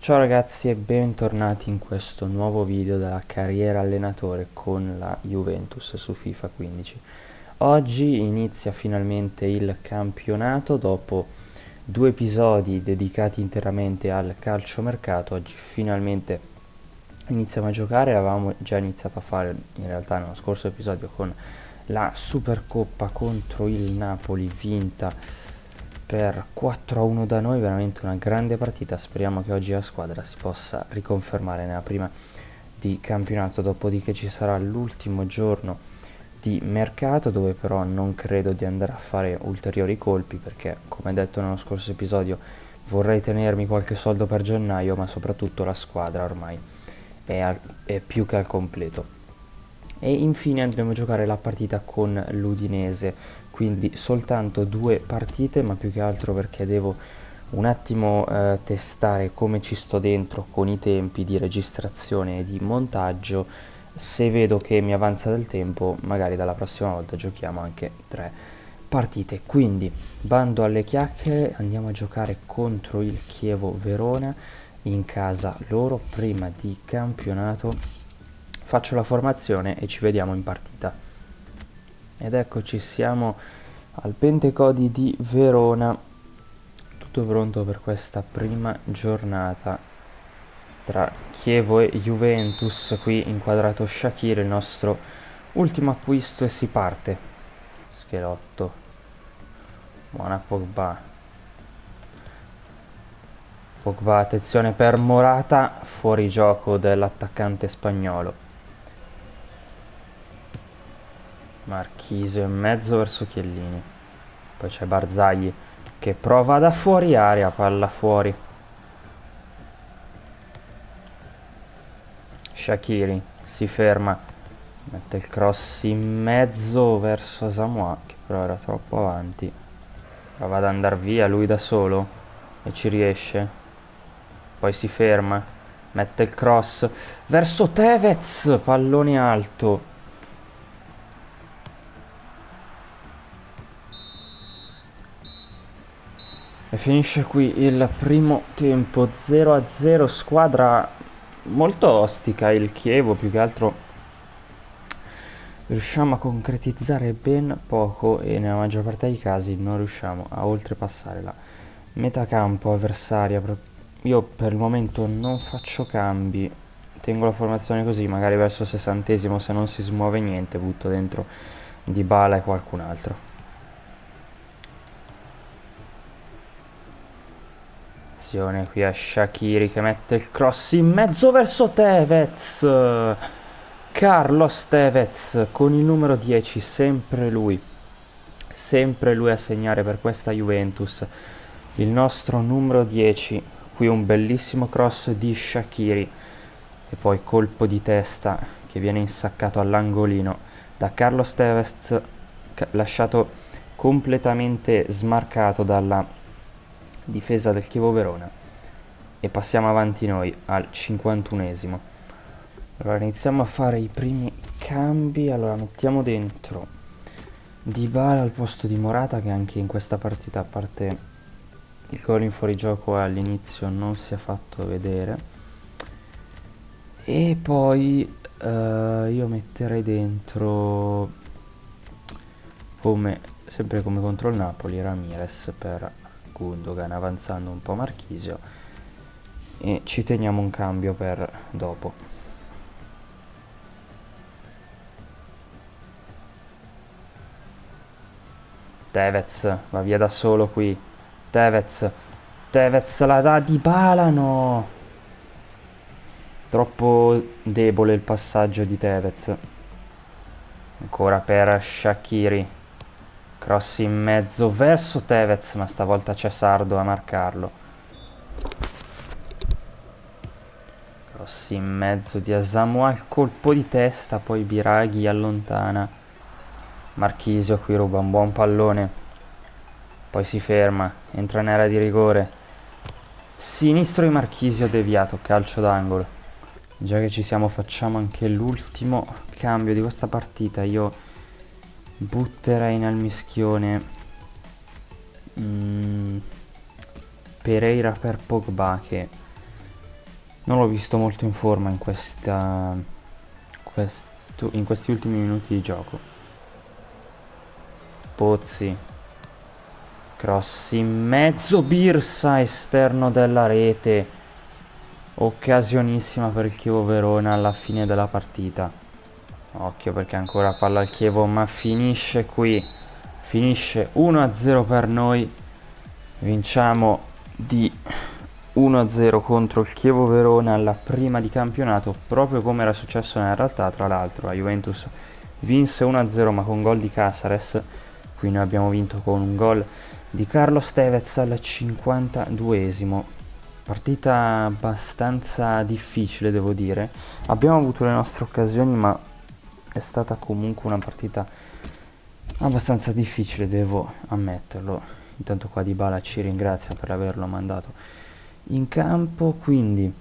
Ciao ragazzi e bentornati in questo nuovo video della carriera allenatore con la Juventus su FIFA 15. Oggi inizia finalmente il campionato dopo due episodi dedicati interamente al calciomercato. Oggi finalmente iniziamo a giocare, avevamo già iniziato a fare in realtà nello scorso episodio con la Supercoppa contro il Napoli vinta per 4-1 da noi, veramente una grande partita. Speriamo che oggi la squadra si possa riconfermare nella prima di campionato, dopodiché ci sarà l'ultimo giorno di mercato dove però non credo di andare a fare ulteriori colpi perché, come detto nello scorso episodio, vorrei tenermi qualche soldo per gennaio, ma soprattutto la squadra ormai è più che al completo. E infine andremo a giocare la partita con l'Udinese, quindi soltanto due partite, ma più che altro perché devo un attimo testare come ci sto dentro con i tempi di registrazione e di montaggio. Se vedo che mi avanza del tempo, magari dalla prossima volta giochiamo anche tre partite. Quindi bando alle chiacchiere, andiamo a giocare contro il Chievo Verona in casa loro, prima di campionato. Faccio la formazione e ci vediamo in partita. Ed eccoci, siamo al Pentecodi di Verona, tutto pronto per questa prima giornata tra Chievo e Juventus. Qui inquadrato Shaqiri, il nostro ultimo acquisto, e si parte. Schelotto, buona Pogba. Pogba, attenzione per Morata, fuori gioco dell'attaccante spagnolo. Marchisio in mezzo verso Chiellini, poi c'è Barzagli che prova da fuori area, palla fuori. Shaqiri si ferma, mette il cross in mezzo verso Asamoah che però era troppo avanti, prova ad andare via lui da solo e ci riesce, poi si ferma, mette il cross verso Tevez, pallone alto. E finisce qui il primo tempo, 0-0, squadra molto ostica il Chievo, più che altro riusciamo a concretizzare ben poco e nella maggior parte dei casi non riusciamo a oltrepassare la metà campo avversaria. Io per il momento non faccio cambi, tengo la formazione così, magari verso il 60esimo se non si smuove niente butto dentro Dybala e qualcun altro. Qui a Shaqiri che mette il cross in mezzo verso Tevez. Carlos Tevez con il numero 10, sempre lui a segnare per questa Juventus, il nostro numero 10. Qui un bellissimo cross di Shaqiri e poi colpo di testa che viene insaccato all'angolino da Carlos Tevez, lasciato completamente smarcato dalla difesa del Chievo Verona, e passiamo avanti noi al 51esimo. Allora iniziamo a fare i primi cambi. Allora mettiamo dentro Dybala al posto di Morata, che anche in questa partita, a parte il gol in fuorigioco all'inizio, non si è fatto vedere. E poi io metterei dentro, sempre come contro il Napoli, Ramirez per Gundogan, avanzando un po' Marchisio, e ci teniamo un cambio per dopo. Tevez va via da solo qui. Tevez la dà di Dybala, no, troppo debole il passaggio di Tevez. Ancora per Shaqiri, cross in mezzo verso Tevez, ma stavolta c'è Sardo a marcarlo. Cross in mezzo di Asamoah, il colpo di testa, poi Biraghi allontana. Marchisio qui ruba un buon pallone, poi si ferma, entra in area di rigore, sinistro di Marchisio, deviato, calcio d'angolo. Già che ci siamo, facciamo anche l'ultimo cambio di questa partita. Io butterei nel mischione Pereira per Pogba, che non l'ho visto molto in forma in in questi ultimi minuti di gioco. Pozzi, cross in mezzo, Birsa, esterno della rete, occasionissima per il Chievo Verona alla fine della partita. Occhio perché ancora palla al Chievo, ma finisce qui, finisce 1-0 per noi, vinciamo di 1-0 contro il Chievo Verona alla prima di campionato, proprio come era successo nella realtà. Tra l'altro la Juventus vinse 1-0 ma con gol di Casares, qui noi abbiamo vinto con un gol di Carlos Tevez al 52esimo. Partita abbastanza difficile, devo dire. Abbiamo avuto le nostre occasioni, ma è stata comunque una partita abbastanza difficile, devo ammetterlo. Intanto qua Dybala ci ringrazia per averlo mandato in campo, quindi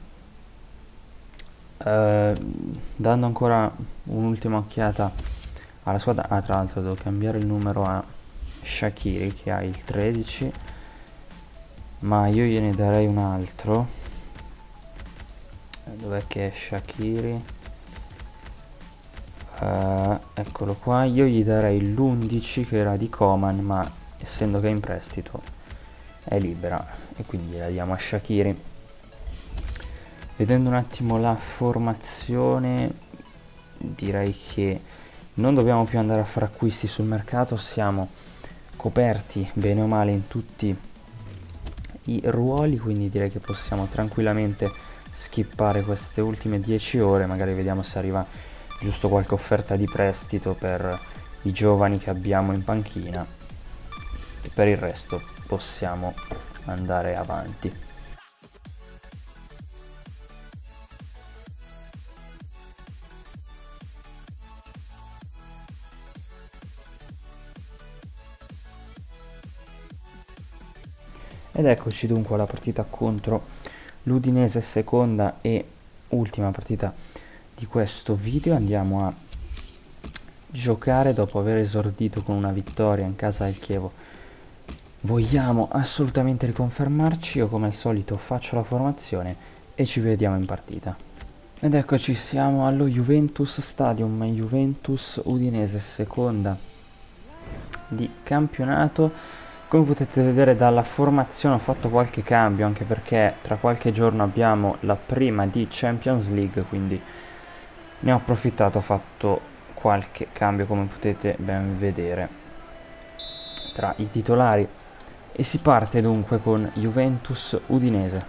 dando ancora un'ultima occhiata alla squadra. Tra l'altro devo cambiare il numero a Shaqiri che ha il 13, ma io gliene darei un altro. Dov'è che è Shaqiri? Eccolo qua. Io gli darei l'11 che era di Coman, ma essendo che è in prestito è libera e quindi la diamo a Shaqiri. Vedendo un attimo la formazione, direi che non dobbiamo più andare a fare acquisti sul mercato, siamo coperti bene o male in tutti i ruoli, quindi direi che possiamo tranquillamente skippare queste ultime 10 ore. Magari vediamo se arriva giusto qualche offerta di prestito per i giovani che abbiamo in panchina e per il resto possiamo andare avanti. Ed eccoci dunque alla partita contro l'Udinese, seconda e ultima partita di questo video. Andiamo a giocare dopo aver esordito con una vittoria in casa del Chievo. Vogliamo assolutamente riconfermarci. Io come al solito faccio la formazione e ci vediamo in partita. Ed eccoci, siamo allo Juventus Stadium, Juventus Udinese, seconda di campionato. Come potete vedere dalla formazione ho fatto qualche cambio, anche perché tra qualche giorno abbiamo la prima di Champions League, quindi ne ho approfittato, ho fatto qualche cambio come potete ben vedere tra i titolari. E si parte dunque con Juventus Udinese.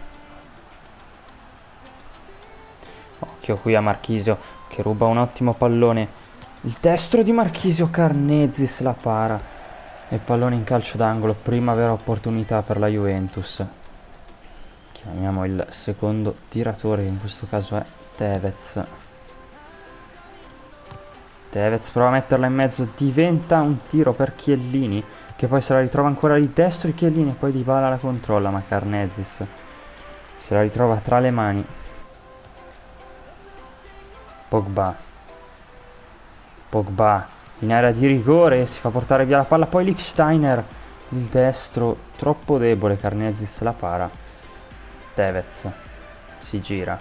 Occhio qui a Marchisio che ruba un ottimo pallone. Il destro di Marchisio, Karnezis la para. E il pallone in calcio d'angolo, prima vera opportunità per la Juventus. Chiamiamo il secondo tiratore, che in questo caso è Tevez. Tevez prova a metterla in mezzo, diventa un tiro per Chiellini, che poi se la ritrova ancora lì destro, Chiellini, e poi Dybala la controlla, ma Karnezis se la ritrova tra le mani. Pogba in area di rigore, si fa portare via la palla, poi Lichtsteiner, il destro troppo debole, Karnezis la para. Tevez si gira,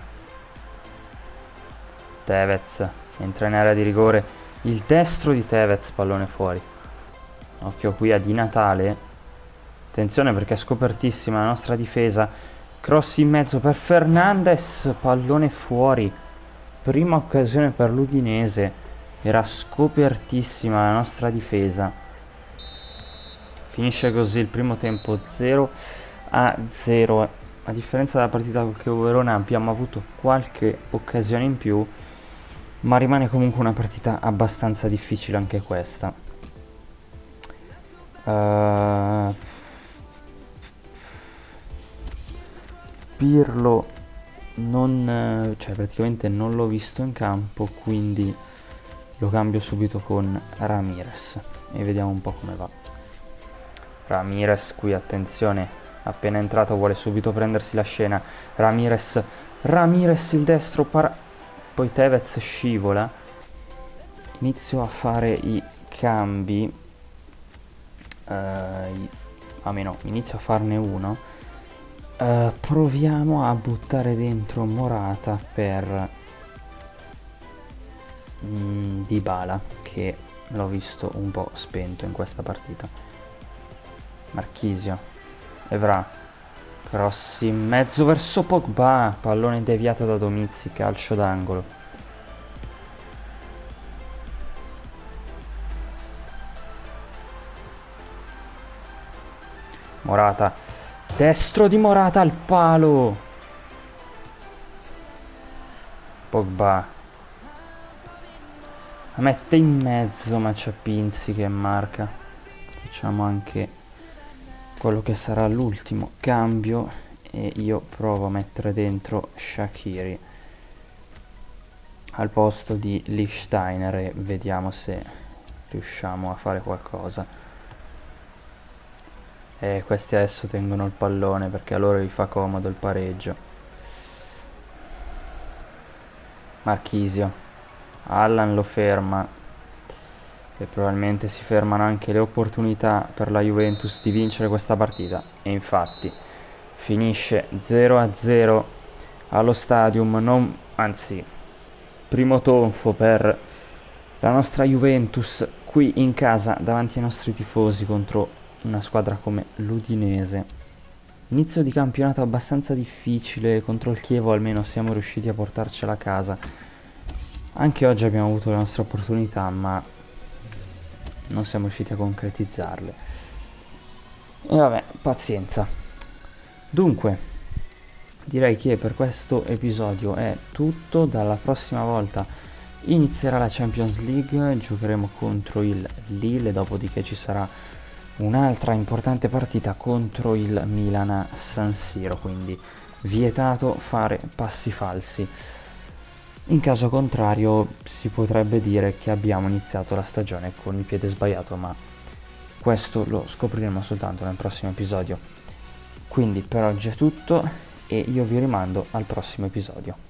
Tevez entra in area di rigore, il destro di Tevez, pallone fuori. Occhio qui a Di Natale, attenzione perché è scopertissima la nostra difesa. Cross in mezzo per Fernandes, pallone fuori. Prima occasione per l'Udinese, era scopertissima la nostra difesa. Finisce così il primo tempo 0-0. A differenza della partita con Chievo Verona abbiamo avuto qualche occasione in più, ma rimane comunque una partita abbastanza difficile anche questa. Pirlo cioè praticamente non l'ho visto in campo, quindi lo cambio subito con Ramirez e vediamo un po' come va. Ramirez qui, attenzione, appena entrato vuole subito prendersi la scena. Ramirez il destro, poi Tevez scivola. Inizio a fare i cambi, inizio a farne uno. Proviamo a buttare dentro Morata per Dybala, che l'ho visto un po' spento in questa partita. Marchisio, Evra, cross in mezzo verso Pogba, pallone deviato da Domizzi, calcio d'angolo. Morata, destro di Morata al palo. Pogba la mette in mezzo, ma c'è Pinzi che marca. Facciamo anche quello che sarà l'ultimo cambio e io provo a mettere dentro Shaqiri al posto di Lichtsteiner e vediamo se riusciamo a fare qualcosa. E questi adesso tengono il pallone perché a loro gli fa comodo il pareggio. Marchisio, Allan lo ferma e probabilmente si fermano anche le opportunità per la Juventus di vincere questa partita, e infatti finisce 0-0 allo Stadium, anzi primo tonfo per la nostra Juventus qui in casa davanti ai nostri tifosi contro una squadra come l'Udinese. Inizio di campionato abbastanza difficile, contro il Chievo almeno siamo riusciti a portarcela a casa. Anche oggi abbiamo avuto le nostre opportunità, ma non siamo riusciti a concretizzarle. E vabbè, pazienza. Dunque, direi che per questo episodio è tutto. Dalla prossima volta inizierà la Champions League, giocheremo contro il Lille, dopodiché ci sarà un'altra importante partita contro il Milan a San Siro, quindi vietato fare passi falsi. In caso contrario si potrebbe dire che abbiamo iniziato la stagione con il piede sbagliato, ma questo lo scopriremo soltanto nel prossimo episodio. Quindi per oggi è tutto e io vi rimando al prossimo episodio.